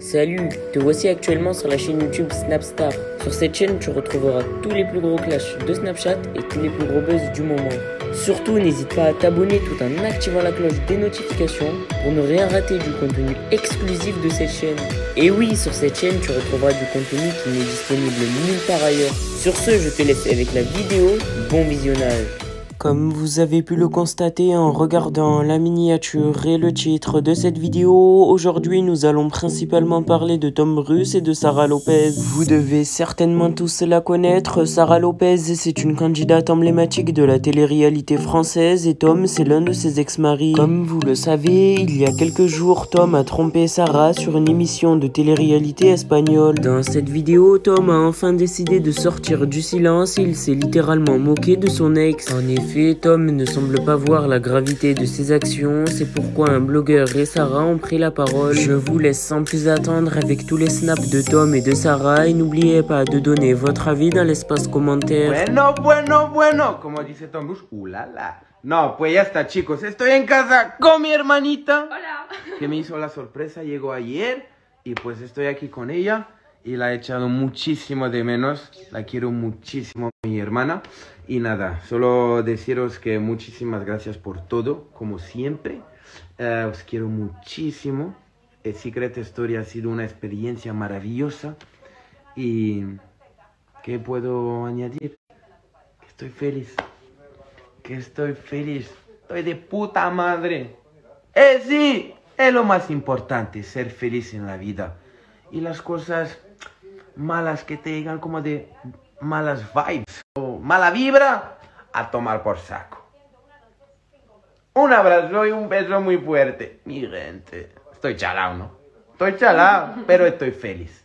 Salut, te voici actuellement sur la chaîne YouTube Snapstar. Sur cette chaîne, tu retrouveras tous les plus gros clashs de Snapchat et tous les plus gros buzz du moment. Surtout, n'hésite pas à t'abonner tout en activant la cloche des notifications pour ne rien rater du contenu exclusif de cette chaîne. Et oui, sur cette chaîne, tu retrouveras du contenu qui n'est disponible nulle part ailleurs. Sur ce, je te laisse avec la vidéo. Bon visionnage. Comme vous avez pu le constater en regardant la miniature et le titre de cette vidéo, aujourd'hui nous allons principalement parler de Tom Bruce et de Sarah Lopez. Vous devez certainement tous la connaître. Sarah Lopez, c'est une candidate emblématique de la télé-réalité française et Tom, c'est l'un de ses ex-maris. Comme vous le savez, il y a quelques jours, Tom a trompé Sarah sur une émission de télé-réalité espagnole. Dans cette vidéo, Tom a enfin décidé de sortir du silence et il s'est littéralement moqué de son ex. En effet, Tom ne semble pas voir la gravité de ses actions, c'est pourquoi un blogueur et Sarah ont pris la parole. Je vous laisse sans plus attendre avec tous les snaps de Tom et de Sarah et n'oubliez pas de donner votre avis dans l'espace commentaire. Bueno, como dice Tom Bruce, ulala. No, pues ya está, chicos, estoy en casa con mi hermanita. Hola. Que me hizo la sorpresa, llegó ayer y pues estoy aquí con ella y la he echado muchísimo de menos, la quiero muchísimo, mi hermana. Y nada, solo deciros que muchísimas gracias por todo, como siempre. Os quiero muchísimo. Secret Story ha sido una experiencia maravillosa. Y ¿qué puedo añadir? Que estoy feliz. Que estoy feliz. Estoy de puta madre. Sí, es lo más importante, ser feliz en la vida. Y las cosas malas que te llegan como de malas vibes o mala vibra, a tomar por saco. Un abrazo y un beso muy fuerte, mi gente. Estoy chalao, ¿no? Estoy chalao, pero estoy feliz.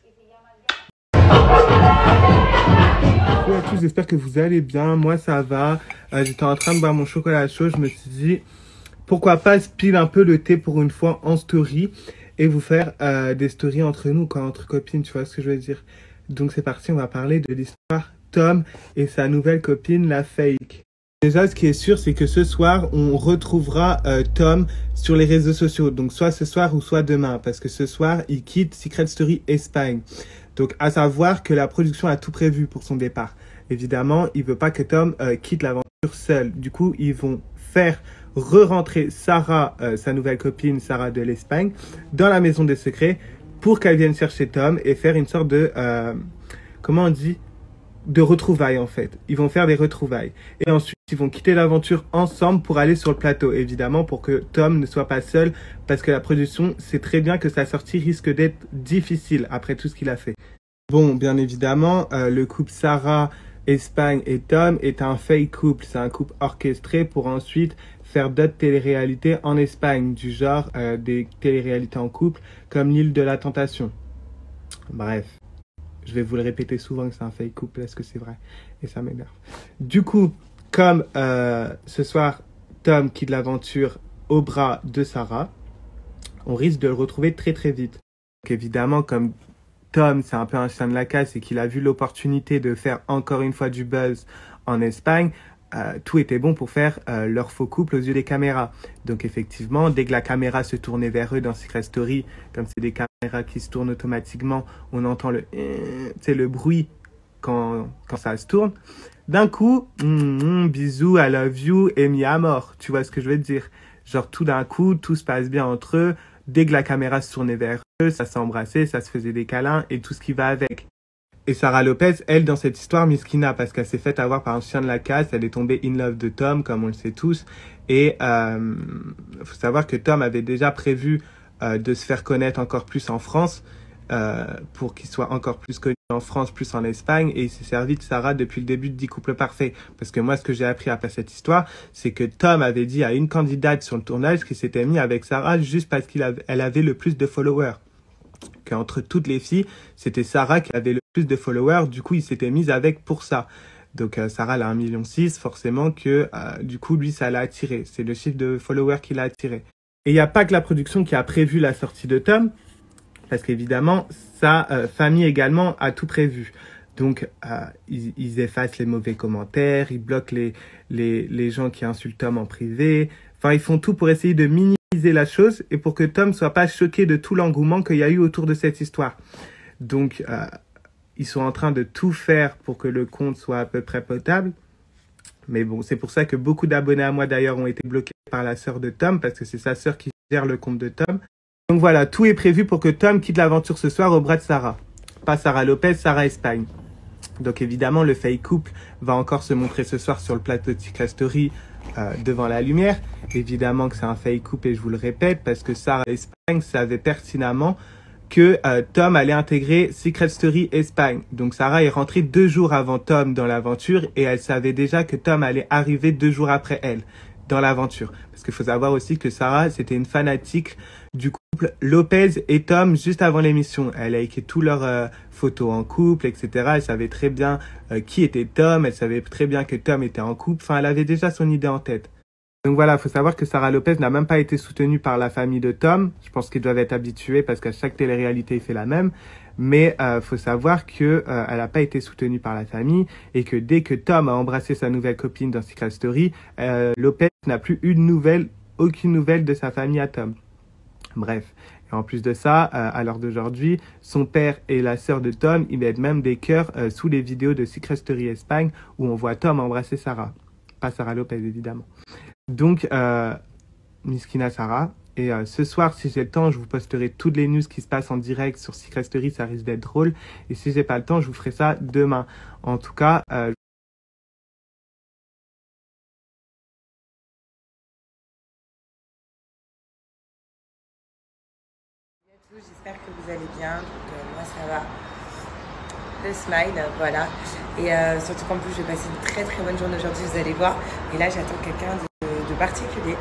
Bonjour à tous, j'espère que vous allez bien. Moi ça va. J'étais en train de boire mon chocolat chaud. Je me suis dit pourquoi pas spill un peu le thé pour une fois en story et vous faire des stories entre nous, quoi, entre copines, tu vois ce que je veux dire. Donc c'est parti, on va parler de l'histoire Tom et sa nouvelle copine, la Fake. Déjà, ce qui est sûr, c'est que ce soir, on retrouvera Tom sur les réseaux sociaux. Donc soit ce soir ou soit demain, parce que ce soir, il quitte Secret Story Espagne. Donc à savoir que la production a tout prévu pour son départ. Évidemment, il veut pas que Tom quitte l'aventure seul. Du coup, ils vont faire re-rentrer Sarah, sa nouvelle copine, Sarah de l'Espagne, dans la maison des secrets pour qu'elle vienne chercher Tom et faire une sorte de, comment on dit, de retrouvailles en fait. Ils vont faire des retrouvailles. Et ensuite, ils vont quitter l'aventure ensemble pour aller sur le plateau, évidemment, pour que Tom ne soit pas seul, parce que la production sait très bien que sa sortie risque d'être difficile après tout ce qu'il a fait. Bon, bien évidemment, le couple Sarah, Espagne et Tom est un fake couple. C'est un couple orchestré pour ensuite faire d'autres téléréalités en Espagne, du genre des téléréalités en couple, comme l'île de la Tentation. Bref. Je vais vous le répéter souvent que c'est un fake couple, est-ce que c'est vrai? Et ça m'énerve. Du coup, comme ce soir, Tom quitte l'aventure au bras de Sarah, on risque de le retrouver très très vite. Donc évidemment, comme Tom, c'est un peu un chien de la casse et qu'il a vu l'opportunité de faire encore une fois du buzz en Espagne, tout était bon pour faire leur faux couple aux yeux des caméras. Donc effectivement, dès que la caméra se tournait vers eux dans Secret Story, comme c'est des caméras qui se tournent automatiquement, on entend le bruit quand ça se tourne. D'un coup, bisous, I love you et mi amor. Tu vois ce que je veux dire? Genre tout d'un coup, tout se passe bien entre eux. Dès que la caméra se tournait vers eux, ça s'embrassait, ça se faisait des câlins et tout ce qui va avec. Et Sarah Lopez, elle, dans cette histoire, miskina, parce qu'elle s'est faite avoir par un chien de la casse, elle est tombée in love de Tom, comme on le sait tous. Et faut savoir que Tom avait déjà prévu de se faire connaître encore plus en France, pour qu'il soit encore plus connu en France, plus en Espagne. Et il s'est servi de Sarah depuis le début de 10 couples parfaits. Parce que moi, ce que j'ai appris après cette histoire, c'est que Tom avait dit à une candidate sur le tournage qu'il s'était mis avec Sarah juste parce qu'elle avait le plus de followers. Qu'entre toutes les filles, c'était Sarah qui avait le plus de followers, du coup il s'était mis avec pour ça. Donc Sarah elle a 1,6 million, forcément que du coup lui ça l'a attiré, c'est le chiffre de followers qui l'a attiré. Et il n'y a pas que la production qui a prévu la sortie de Tom, parce qu'évidemment sa famille également a tout prévu. Donc ils effacent les mauvais commentaires, ils bloquent les gens qui insultent Tom en privé, enfin ils font tout pour essayer de minimiser la chose et pour que Tom soit pas choqué de tout l'engouement qu'il y a eu autour de cette histoire. Donc, ils sont en train de tout faire pour que le compte soit à peu près potable. Mais bon, c'est pour ça que beaucoup d'abonnés à moi d'ailleurs ont été bloqués par la sœur de Tom parce que c'est sa sœur qui gère le compte de Tom. Donc voilà, tout est prévu pour que Tom quitte l'aventure ce soir au bras de Sarah. Pas Sarah Lopez, Sarah Espagne. Donc évidemment, le fake couple va encore se montrer ce soir sur le plateau de Secret Story devant la lumière. Évidemment que c'est un fake couple et je vous le répète parce que Sarah Espagne savait pertinemment que Tom allait intégrer Secret Story Espagne. Donc Sarah est rentrée 2 jours avant Tom dans l'aventure et elle savait déjà que Tom allait arriver 2 jours après elle dans l'aventure. Parce qu'il faut savoir aussi que Sarah, c'était une fanatique du couple Lopez et Tom juste avant l'émission. Elle a écrit toutes leurs photos en couple, etc. Elle savait très bien qui était Tom, elle savait très bien que Tom était en couple. Enfin, elle avait déjà son idée en tête. Donc voilà, il faut savoir que Sarah Lopez n'a même pas été soutenue par la famille de Tom. Je pense qu'ils doivent être habitués parce qu'à chaque télé-réalité, il fait la même. Mais faut savoir que elle n'a pas été soutenue par la famille et que dès que Tom a embrassé sa nouvelle copine dans Secret Story, Lopez n'a plus eu de nouvelles, aucune nouvelle de sa famille à Tom. Bref. Et en plus de ça, à l'heure d'aujourd'hui, son père et la sœur de Tom, ils mettent même des cœurs sous les vidéos de Secret Story Espagne où on voit Tom embrasser Sarah. Pas Sarah Lopez, évidemment. Donc, Miskina Sarah. Et ce soir, si j'ai le temps, je vous posterai toutes les news qui se passent en direct sur Secret Story. Ça risque d'être drôle. Et si j'ai pas le temps, je vous ferai ça demain. En tout cas, j'espère que vous allez bien. Donc, moi, ça va. Le smile, voilà. Et surtout qu'en plus, je vais passer une très très bonne journée aujourd'hui, vous allez voir. Et là, j'attends quelqu'un de particulier.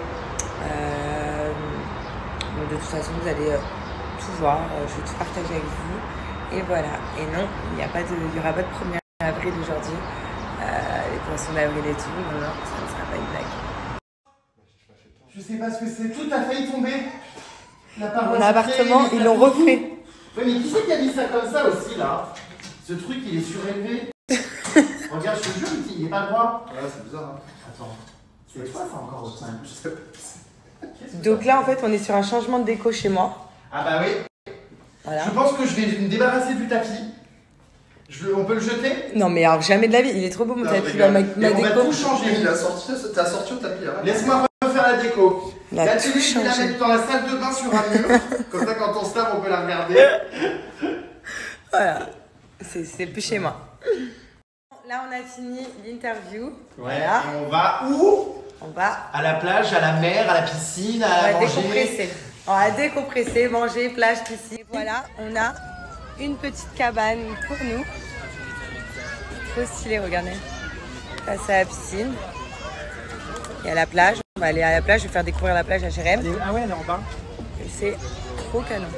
Donc, de toute façon, vous allez tout voir. Je vais tout partager avec vous. Et voilà. Et non, il n'y aura pas de 1er avril aujourd'hui. Les poissons d'avril et tout. Non, non, ça ne sera pas une blague. Je sais pas ce que c'est. Tout a failli tomber. Mon appartement, ils l'ont refait. Ouais, mais qui c'est qui a mis ça comme ça aussi, là? Ce truc, il est surélevé. Regarde, je te jure, il n'est pas droit. Ouais, c'est bizarre. Hein. Attends. C'est toi, ça encore au sein. Je sais pas. Donc là, en fait, on est sur un changement de déco chez moi. Ah bah oui. Voilà. Je pense que je vais me débarrasser du tapis. On peut le jeter? Non, mais alors jamais de la vie. Il est trop beau, mon tapis. Ma déco. On va tout changer. T'as sorti au tapis. Hein. Laisse-moi refaire la déco. La télé, je vais la mettre dans la salle de bain sur un mur. Comme ça, quand on se lave, on peut la regarder. Voilà. C'est plus chez moi. Là, on a fini l'interview. Ouais. Voilà. Et on va où? On va à la plage, à la mer, à la piscine, à manger. Décompresser. On va décompresser, manger, plage, piscine. Voilà, on a une petite cabane pour nous. Trop stylé, regardez. Là, c'est la piscine. Et à la plage. On va aller à la plage, je vais faire découvrir la plage à Jérém. Ah ouais, elle est en bas. Et c'est trop canon.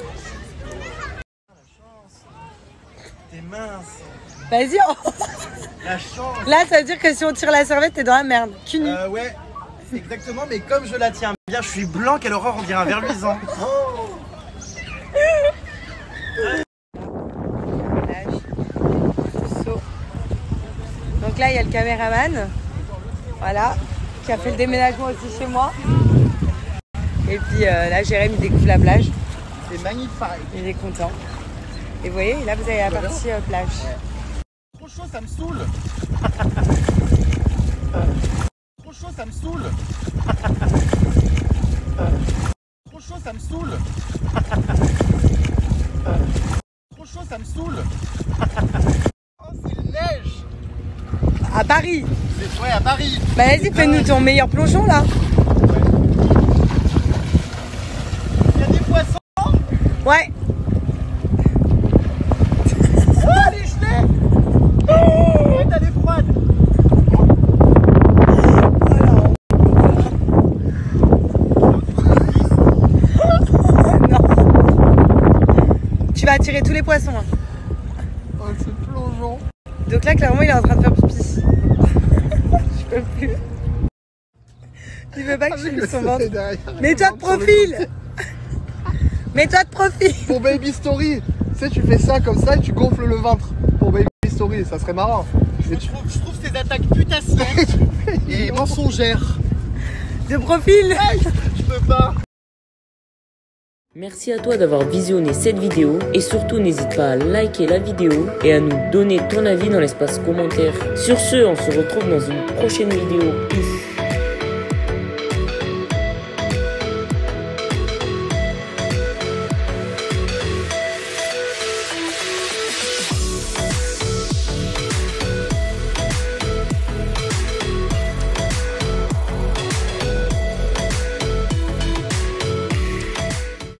T'es mince. Vas-y. La chance. Là, ça veut dire que si on tire la serviette, t'es dans la merde. Cul nu. Ouais, exactement, mais comme je la tiens bien, je suis blanc, quelle horreur, on dirait un ver luisant. Donc là, il y a le caméraman. Voilà. Qui a fait le déménagement aussi chez moi. Et puis là, Jérém, il découvre la plage. C'est magnifique. Il est content. Et vous voyez, là, vous avez la partie plage. Trop chaud, ça me saoule. Trop chaud, ça me saoule. Trop chaud, ça me saoule. Trop chaud, ça me saoule. Oh, c'est une neige. À Paris. Ouais, à Paris. Bah vas-y, fais-nous ton meilleur plongeon là. Il y a des poissons. Ouais. Oh, elle est gelée. Oh, elle est froide. Non. Tu vas attirer tous les poissons. Hein. Oh, c'est plongeon. Donc là, clairement, il est en train de faire pipi. Je peux plus. Il veut pas que je filme son ventre. Mets-toi de profil. Mets-toi de profil. Pour Baby Story, tu sais, tu fais ça comme ça et tu gonfles le ventre. Pour Baby Story, ça serait marrant. Je trouve ces attaques putassières et mensongères. De profil. Je peux pas. Merci à toi d'avoir visionné cette vidéo et surtout n'hésite pas à liker la vidéo et à nous donner ton avis dans l'espace commentaire. Sur ce, on se retrouve dans une prochaine vidéo. Peace.